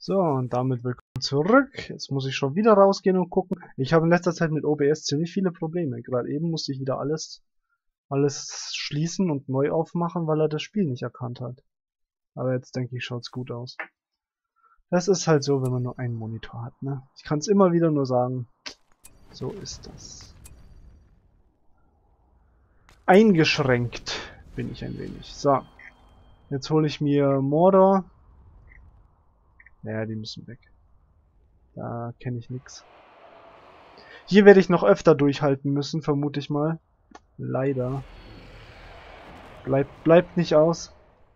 So, und damit willkommen zurück. Jetzt muss ich schon wieder rausgehen und gucken. Ich habe in letzter Zeit mit OBS ziemlich viele Probleme. Gerade eben musste ich wieder alles schließen und neu aufmachen, weil er das Spiel nicht erkannt hat. Aber jetzt denke ich, schaut's gut aus. Das ist halt so, wenn man nur einen Monitor hat, ne? Ich kann es immer wieder nur sagen. So ist das. Eingeschränkt bin ich ein wenig. So. Jetzt hole ich mir Mordor. Naja, die müssen weg. Da kenne ich nix. Hier werde ich noch öfter durchhalten müssen, vermute ich mal. Leider. Bleibt nicht aus.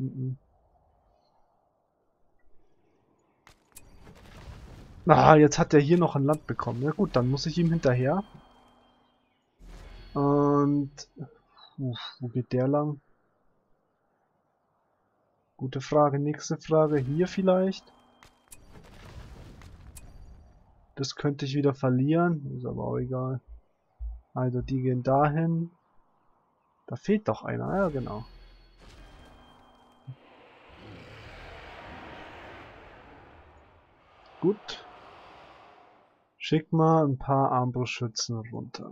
Ah, jetzt hat er hier noch ein Land bekommen. Ja gut, dann muss ich ihm hinterher. Und... wo geht der lang? Gute Frage. Nächste Frage. Hier vielleicht? Das könnte ich wieder verlieren. Ist aber auch egal. Also die gehen dahin. Da fehlt doch einer. Ja, genau. Gut. Schick mal ein paar Armbrustschützen runter.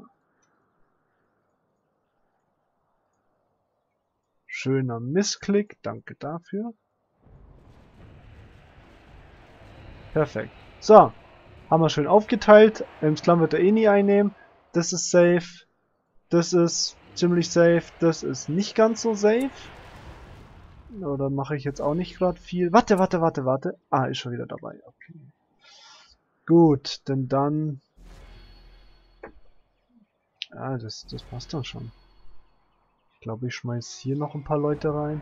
Schöner Missklick. Danke dafür. Perfekt. So. Haben wir schön aufgeteilt. Elmsklamm wird er eh nie einnehmen. Das ist safe. Das ist ziemlich safe. Das ist nicht ganz so safe. Oder mache ich jetzt auch nicht gerade viel. Warte. Ah, ist schon wieder dabei. Okay. Gut, denn dann... Ah, das passt dann schon. Ich glaube, ich schmeiß hier noch ein paar Leute rein.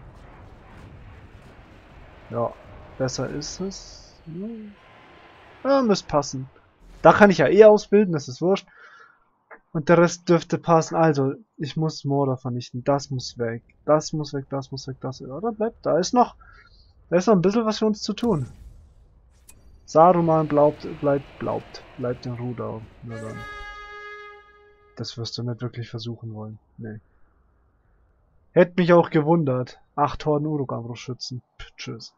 Ja, besser ist es. Ja, müsste passen. Da kann ich ja eh ausbilden, das ist wurscht. Und der Rest dürfte passen. Also, ich muss Mordor vernichten. Das muss weg. Das muss weg, das muss weg, das... Oder bleibt? Da ist noch ein bisschen was für uns zu tun. Saruman bleibt in Ruda. Na dann. Das wirst du nicht wirklich versuchen wollen. Nee. Hätte mich auch gewundert. 8 Horden Uruk-Armbrustschützen. Tschüss.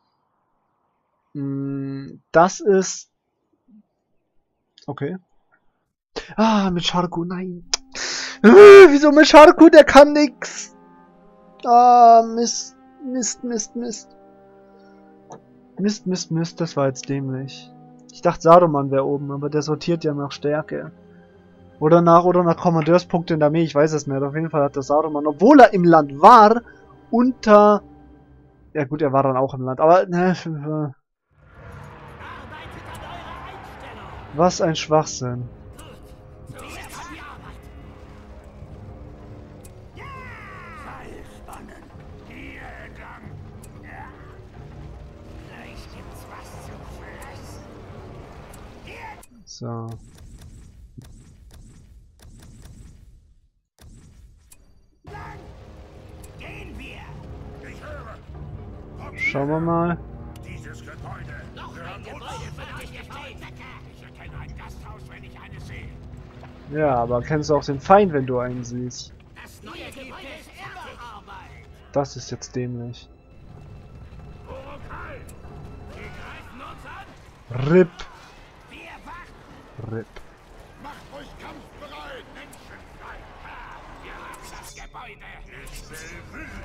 Das ist... Okay. Ah, mit Sharku, nein. Wieso mit Sharku? Der kann nix. Ah, Mist. Mist, das war jetzt dämlich. Ich dachte, Saruman wäre oben, aber der sortiert ja nach Stärke. Oder nach Kommandeurspunkte in der Armee, ich weiß es nicht. Auf jeden Fall hat der Saruman, obwohl er im Land war, unter... Ja gut, er war dann auch im Land, aber... Ne, was ein Schwachsinn. So. Schauen wir mal. Dieses Gebäude. Noch ein Gebäude für dich gestehen. Ich erkenne ein Gasthaus, wenn ich eines sehe. Ja, aber kennst du auch den Feind, wenn du einen siehst? Das neue Gebäude ist fertig. Das ist jetzt dämlich. Sie greifen uns an. RIP. Wir warten. RIP. Macht euch kampfbereit. Menschenfrei. Ihr habt das Gebäude. Ich will Wüsten.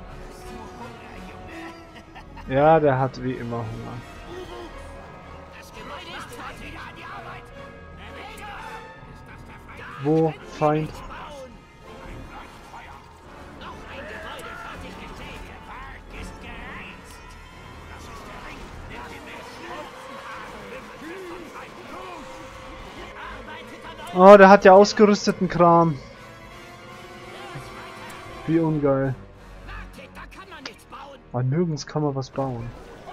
Ja, der hat wie immer Hunger. Das Gebäude ist fertig. An die Arbeit. Ist das der Feind? Wo? Feind? Noch ein Gebäude fertig gesehen. Der Wald ist gereizt. Das ist der Ring, den wir beschlossen haben. Oh, der hat ja ausgerüsteten Kram. Wie ungeil. Wartet, da kann man nichts bauen. Aber nirgends kann man was bauen.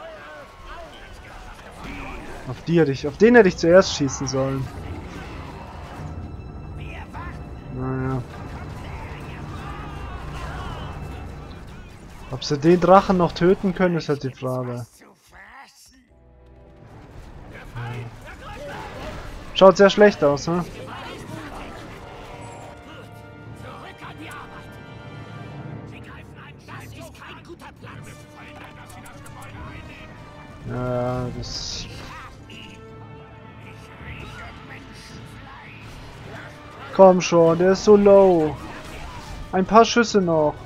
Auf den hätte ich zuerst schießen sollen. Naja. Ob sie den Drachen noch töten können, ist halt die Frage. Schaut sehr schlecht aus, ne? Zurück an die Arbeit. Sie greifen an. Das ist kein guter Plan. Wir wollen, dass sie das Gebäude einnehmen. Ja, das... Komm schon, der ist so low. Ein paar Schüsse noch.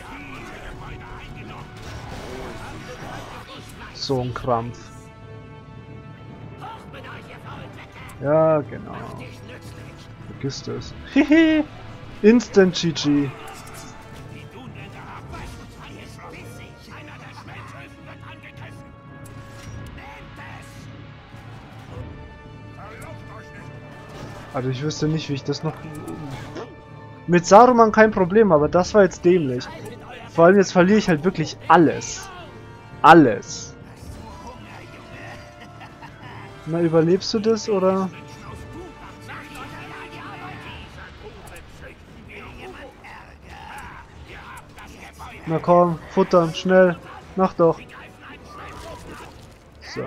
So ein Krampf. Ja, genau. Vergiss das. Hehe. Instant GG. Also ich wüsste nicht, wie ich das noch... Mit Saruman kein Problem, aber das war jetzt dämlich. Vor allem jetzt verliere ich halt wirklich alles. Alles. Na, überlebst du das, oder? Na komm, futtern, schnell. Mach doch. So.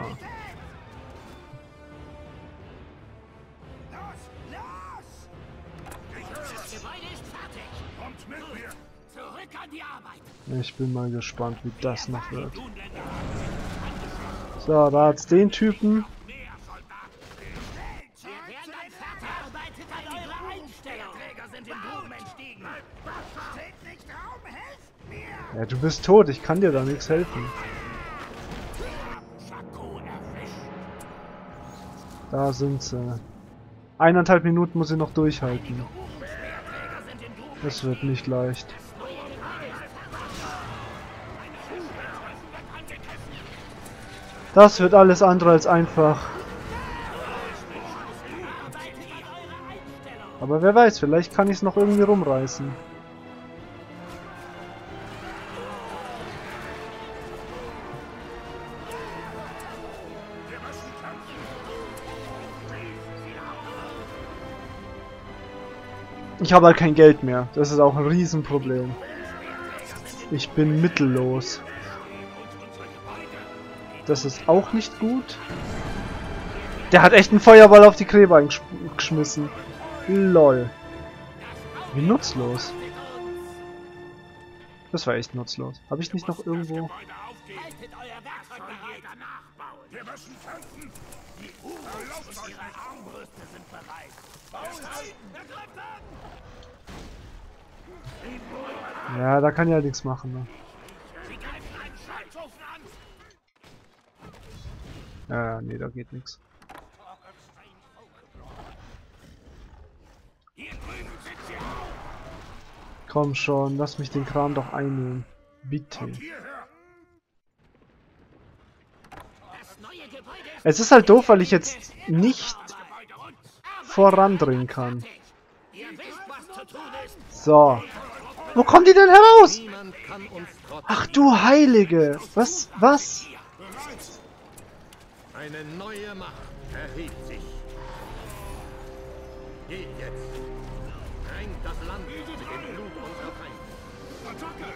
Ich bin mal gespannt, wie das noch wird. So, da hat's den Typen. Ja, du bist tot, ich kann dir da nichts helfen. Da sind sie. 1,5 Minuten muss ich noch durchhalten. Das wird nicht leicht. Das wird alles andere als einfach. Aber wer weiß, vielleicht kann ich es noch irgendwie rumreißen. Ich habe halt kein Geld mehr. Das ist auch ein Riesenproblem. Ich bin mittellos. Das ist auch nicht gut. Der hat echt einen Feuerball auf die Gräber geschmissen. Lol. Wie nutzlos. Das war echt nutzlos. Habe ich nicht noch irgendwo... Ja, da kann ja nichts machen. Ne? Ja, nee, da geht nichts. Komm schon, lass mich den Kram doch einnehmen. Bitte. Es ist halt doof, weil ich jetzt nicht vorandringen kann. So. Wo kommen die denn heraus? Ach du Heilige. Was? Was? Eine neue Macht erhebt sich. Geht jetzt. Drängt das Land mit dem Blut unserer Feinde.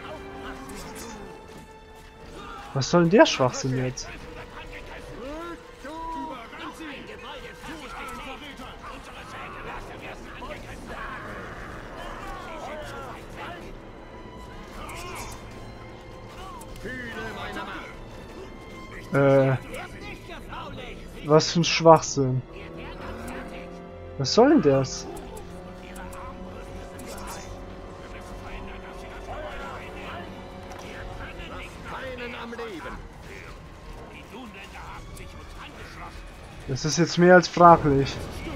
Was soll denn der Schwachsinn jetzt? Was für ein Schwachsinn. Was soll denn das? Das ist jetzt mehr als fraglich.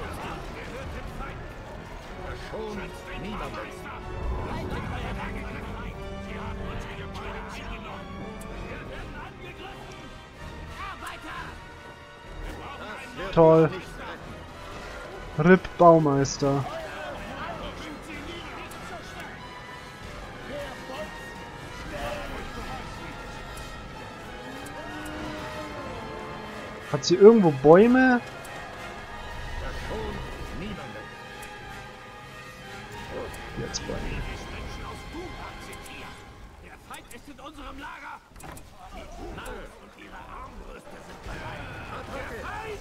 Toll. RIP Baumeister. Hat sie irgendwo Bäume? Jetzt Bäume. Der Feind ist in unserem Lager. Und ihre Armbrüste sind bereit.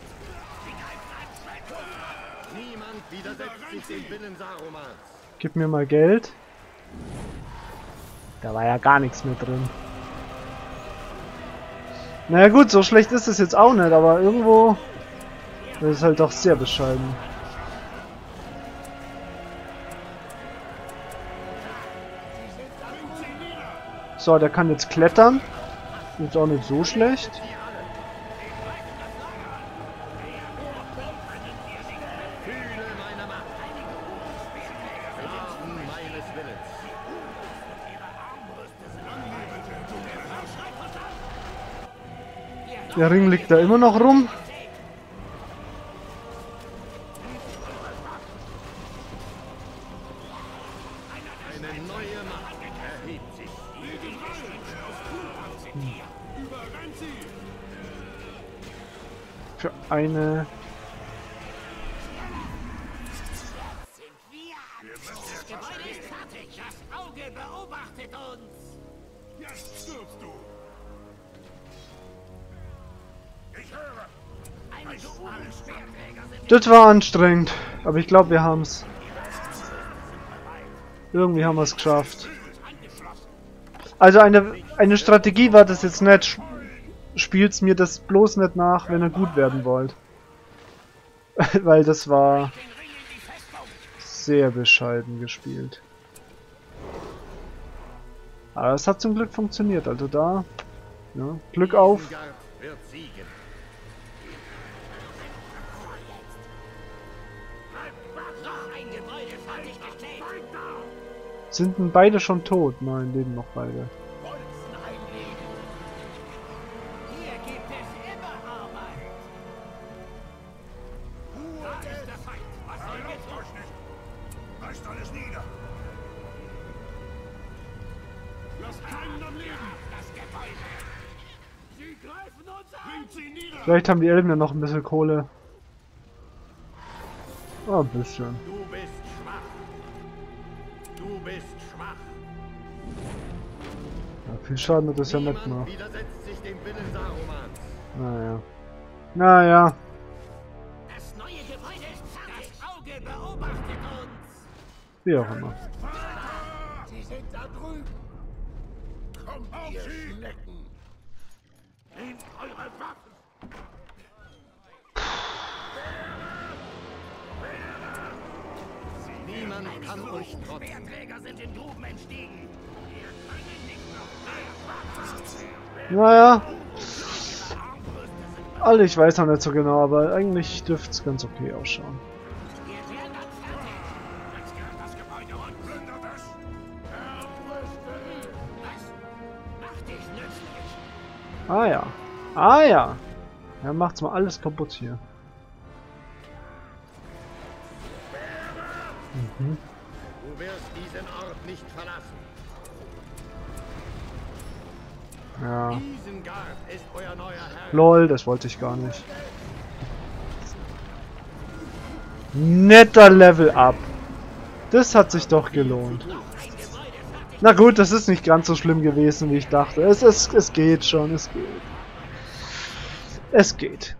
Niemand widersetzt sich dem Willen Sarumans. Gib mir mal Geld. Da war ja gar nichts mehr drin. Naja gut, so schlecht ist es jetzt auch nicht, aber irgendwo ist es halt doch sehr bescheiden. So, der kann jetzt klettern. Ist auch nicht so schlecht. Der Ring liegt da immer noch rum. Für eine... Das Gebäude ist fertig. Das Auge beobachtet uns. Jetzt stirbst du. Ich höre. Einige Uhren-Speerträger sind Das war anstrengend, aber ich glaube, wir haben es. Irgendwie haben wir es geschafft. Also eine Strategie war das jetzt nicht. Spielt's mir das bloß nicht nach, wenn ihr gut werden wollt. Weil das war sehr bescheiden gespielt. Aber es hat zum Glück funktioniert, also da. Ja, Glück auf. Wird siegen. noch ein Gebäude fertiggestellt. Sind denn beide schon tot? Nein, leben noch beide. Bolzen einlegen. Hier gibt es immer Arbeit. Da ist der Feind. Was soll wir Erlaubt tun? euch nicht. Reißt alles nieder. Lasst keinen am Leben. Das Gebäude. Sie greifen uns an. Bringt sie nieder. Vielleicht haben die Elben ja noch ein bisschen Kohle. Oh, ein bisschen. Du bist schwach. Du bist schwach. Ja, viel Schaden hat das ja nicht Niemand gemacht. widersetzt sich dem Willen Sarumans. Naja. Naja. Das neue Gebäude ist fertig. Das Auge beobachtet uns. Wie auch immer. Sie sind da drüben. Kommt auf sie. Schnecken. Nehmt eure Waffen. Niemand kann euch trotzen. Speerträger sind in Gruben entstiegen. Wir können nicht noch mehr. Naja. Alle, ich weiß noch nicht so genau, aber eigentlich dürfte es ganz okay ausschauen. Wir werden dann fertig. Jetzt gehört das Gebäude und plündert es. Was? Mach dich nützlich. Ah ja. Ah ja. Ja, macht's mal alles kaputt hier. Mhm. Du wirst diesen Ort nicht verlassen. Ja. Isengard ist euer neuer Herr. Lol, das wollte ich gar nicht. Netter Level Up. Das hat sich doch gelohnt. Na gut, das ist nicht ganz so schlimm gewesen, wie ich dachte. Es geht schon, es geht. Es geht.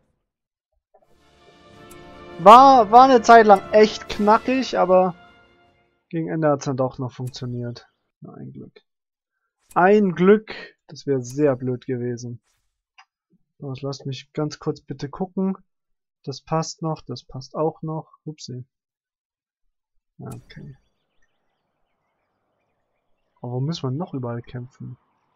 War eine Zeit lang echt knackig, aber gegen Ende hat es dann doch noch funktioniert. Na, ein Glück. Ein Glück, das wäre sehr blöd gewesen. So, lasst mich ganz kurz bitte gucken. Das passt noch, das passt auch noch. Upsi. Okay. Aber wo müssen wir noch überall kämpfen?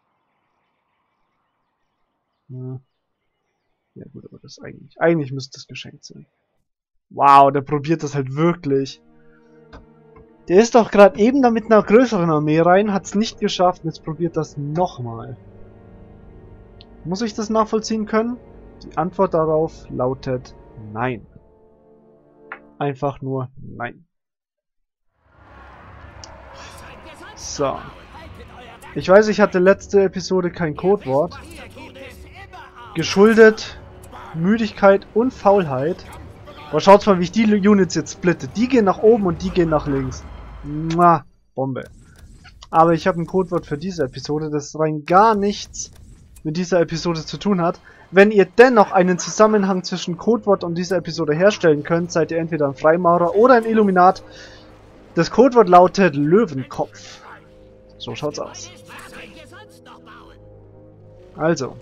Ja. Ja gut, aber das eigentlich müsste das geschenkt sein. Wow, der probiert das halt wirklich. Der ist doch gerade eben da mit einer größeren Armee rein, hat es nicht geschafft und jetzt probiert das nochmal. Muss ich das nachvollziehen können? Die Antwort darauf lautet nein. Einfach nur nein. So. Ich weiß, ich hatte letzte Episode kein Codewort. Geschuldet Müdigkeit und Faulheit. Aber schaut mal, wie ich die Units jetzt splitte. Die gehen nach oben und die gehen nach links. Mua, Bombe. Aber ich habe ein Codewort für diese Episode, das rein gar nichts mit dieser Episode zu tun hat. Wenn ihr dennoch einen Zusammenhang zwischen Codewort und dieser Episode herstellen könnt, seid ihr entweder ein Freimaurer oder ein Illuminat. Das Codewort lautet Löwenkopf. So schaut's aus. Was wollen wir sonst noch bauen? Also.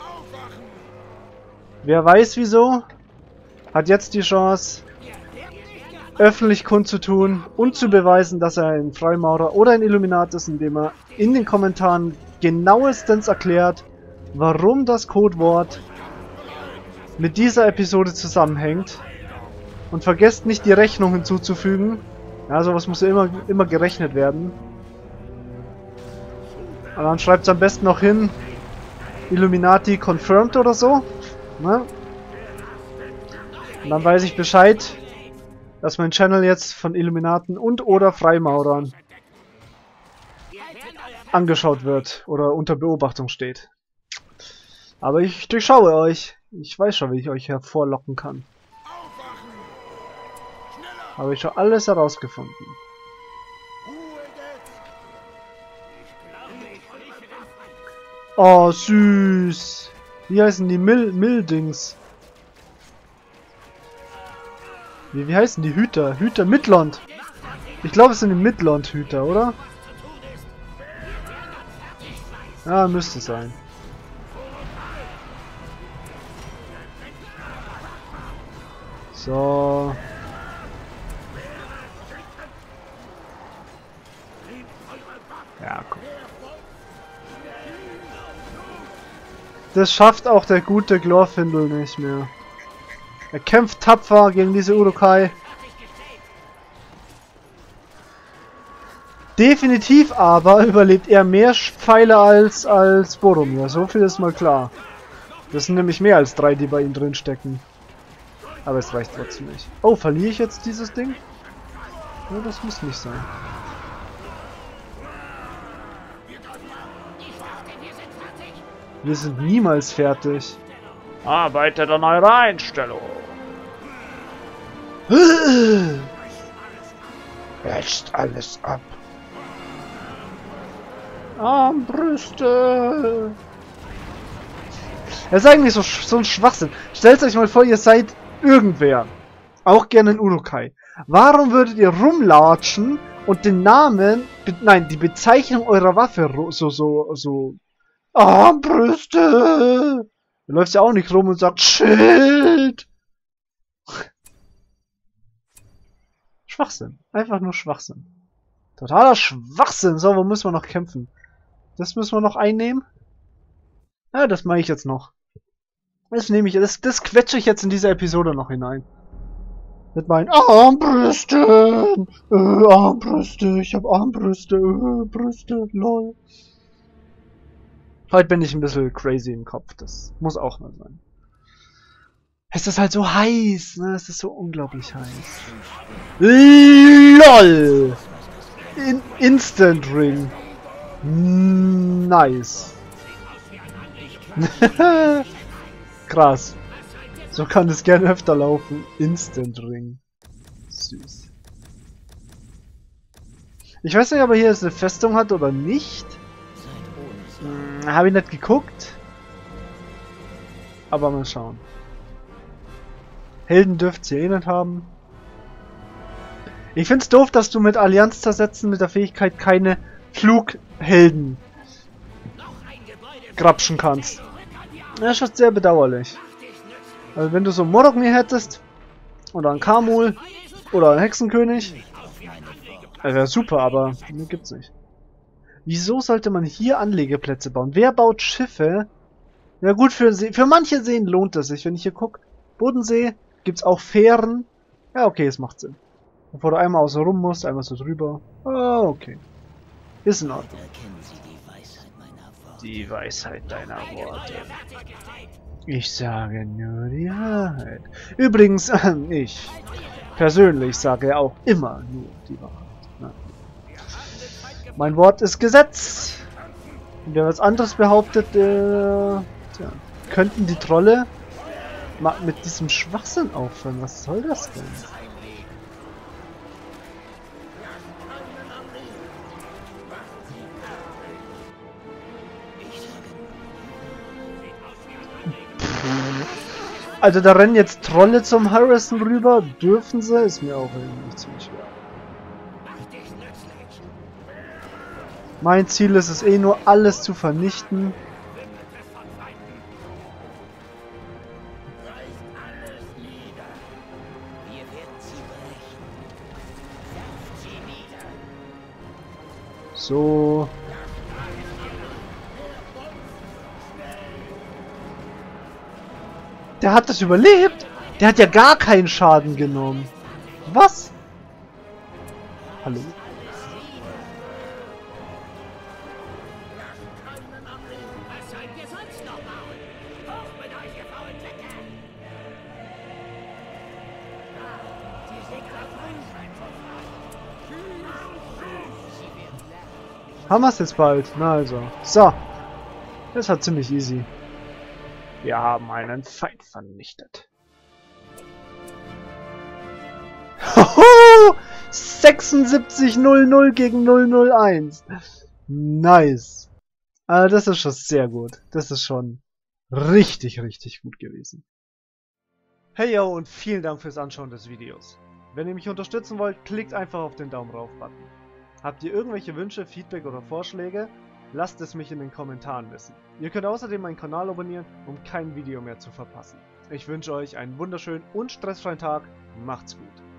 Wer weiß wieso, hat jetzt die Chance, öffentlich kundzutun und zu beweisen, dass er ein Freimaurer oder ein Illuminat ist, indem er in den Kommentaren genauestens erklärt, warum das Codewort mit dieser Episode zusammenhängt. Und vergesst nicht, die Rechnung hinzuzufügen. Ja, sowas muss ja immer gerechnet werden. Und dann schreibt es am besten noch hin, Illuminati confirmed oder so. Ne? Und dann weiß ich Bescheid, dass mein Channel jetzt von Illuminaten und oder Freimaurern angeschaut wird oder unter Beobachtung steht. Aber ich durchschaue euch. Ich weiß schon, wie ich euch hervorlocken kann. Habe ich schon alles herausgefunden. Oh, süß. Wie heißen die Mildings? Wie heißen die Hüter? Hüter Midland. Ich glaube, es sind die Midland-Hüter, oder? Ja, müsste sein. So. Ja, komm. Das schafft auch der gute Glorfindel nicht mehr. Er kämpft tapfer gegen diese Uruk-hai. Definitiv aber überlebt er mehr Pfeile als Boromir. So viel ist mal klar. Das sind nämlich mehr als 3, die bei ihm drin stecken. Aber es reicht trotzdem nicht. Oh, verliere ich jetzt dieses Ding? Ja, das muss nicht sein. Wir sind niemals fertig. Arbeitet an eurer Einstellung. Wäscht alles ab. Armbrüste. Das ist eigentlich so ein Schwachsinn. Stellt euch mal vor, ihr seid irgendwer. Auch gerne ein Uruk-hai. Warum würdet ihr rumlatschen und den Namen, nein, die Bezeichnung eurer Waffe so Armbrüste. Du läufst ja auch nicht rum und sagt Schild. Schwachsinn. Einfach nur Schwachsinn. Totaler Schwachsinn. So, wo müssen wir noch kämpfen? Das müssen wir noch einnehmen? Ja, das mache ich jetzt noch. Das nehme ich, das quetsche ich jetzt in diese Episode noch hinein. Mit meinen Armbrüsten. Armbrüste. Ich habe Armbrüste. Brüste. Lol. Heute bin ich ein bisschen crazy im Kopf. Das muss auch mal sein. Es ist halt so heiß, ne? Es ist so unglaublich heiß. LOL! Instant Ring. Nice. Krass. So kann es gerne öfter laufen. Instant Ring. Süß. Ich weiß nicht, ob er hier eine Festung hat oder nicht. Habe ich nicht geguckt. Aber mal schauen. Helden dürft ihr eh nicht haben. Ich find's doof, dass du mit Allianz zersetzen mit der Fähigkeit keine Flughelden grapschen kannst. Das ist schon sehr bedauerlich. Also wenn du so einen Morogni hättest, oder einen Kamul, oder einen Hexenkönig, wäre super, aber ne, gibt's nicht. Wieso sollte man hier Anlegeplätze bauen? Wer baut Schiffe? Ja gut, für manche Seen lohnt es sich. Wenn ich hier gucke, Bodensee, gibt's auch Fähren. Ja, okay, es macht Sinn. Bevor du einmal außen rum musst, einmal so drüber. Oh, okay. Ist in Ordnung. Die Weisheit deiner Worte. Ich sage nur die Wahrheit. Übrigens, ich persönlich sage auch immer nur die Wahrheit. Na. Mein Wort ist Gesetz. Und wer was anderes behauptet, tja, könnten die Trolle mal mit diesem Schwachsinn aufhören. Was soll das denn? Also da rennen jetzt Trolle zum Harrison rüber. Dürfen sie? Ist mir auch irgendwie ziemlich schwer. Mein Ziel ist es eh nur, alles zu vernichten. So. Der hat das überlebt. Der hat ja gar keinen Schaden genommen. Was? Hallo? Was sollt ihr sonst noch bauen? Hoch mit euch, ihr faulen Säcke! Sie sind Haben wir es jetzt bald? Na also. So. Das war ziemlich easy. Wir haben einen Feind vernichtet. Hoho! 76:00 gegen 001. Nice. Also das ist schon sehr gut. Das ist schon richtig, richtig gut gewesen. Hey yo und vielen Dank fürs Anschauen des Videos. Wenn ihr mich unterstützen wollt, klickt einfach auf den Daumen rauf Button. Habt ihr irgendwelche Wünsche, Feedback oder Vorschläge? Lasst es mich in den Kommentaren wissen. Ihr könnt außerdem meinen Kanal abonnieren, um kein Video mehr zu verpassen. Ich wünsche euch einen wunderschönen und stressfreien Tag. Macht's gut.